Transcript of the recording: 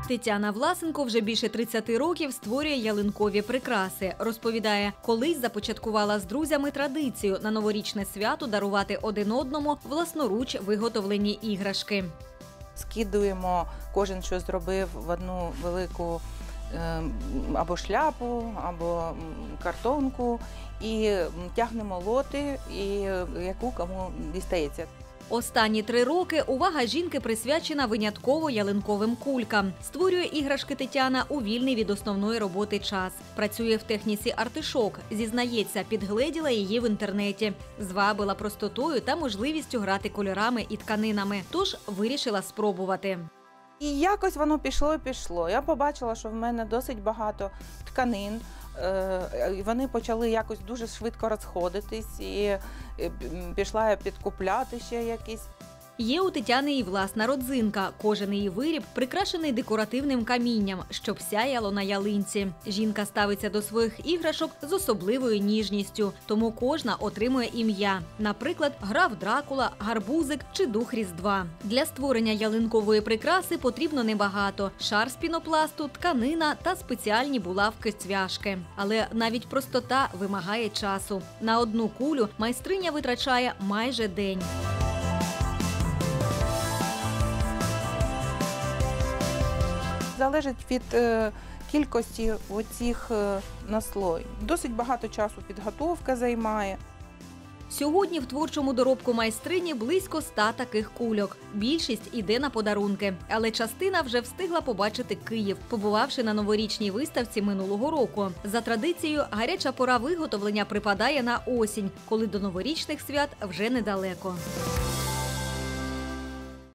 Тетяна Власенко вже більше 30 років створює ялинкові прикраси. Розповідає, колись започаткувала з друзями традицію на новорічне свято дарувати один одному власноруч виготовлені іграшки. Скидуємо, кожен що зробив, в одну велику або шляпу, або картонку і тягнемо лоти, і яку кому дістається. Останні 3 роки увага жінки присвячена винятково ялинковим кулькам. Створює іграшки Тетяна у вільний від основної роботи час. Працює в техніці артишок. Зізнається, підгледіла її в інтернеті. Звабила простотою та можливістю грати кольорами і тканинами. Тож вирішила спробувати. І якось воно пішло. Я побачила, що в мене досить багато тканин. Вони почали якось дуже швидко розходитись, і пішла я підкупляти ще якісь. Є у Тетяни і власна родзинка. Кожен її виріб прикрашений декоративним камінням, щоб сяяло на ялинці. Жінка ставиться до своїх іграшок з особливою ніжністю, тому кожна отримує ім'я. Наприклад, граф Дракула, гарбузик чи дух Різдва. Для створення ялинкової прикраси потрібно небагато – шар з пінопласту, тканина та спеціальні булавки-цвяшки. Але навіть простота вимагає часу. На одну кулю майстриня витрачає майже день. Залежить від кількості оцих наслоїв. Досить багато часу підготовка займає. Сьогодні в творчому доробку майстрині близько 100 таких кульок. Більшість іде на подарунки, але частина вже встигла побачити Київ, побувавши на новорічній виставці минулого року. За традицією, гаряча пора виготовлення припадає на осінь, коли до новорічних свят вже недалеко.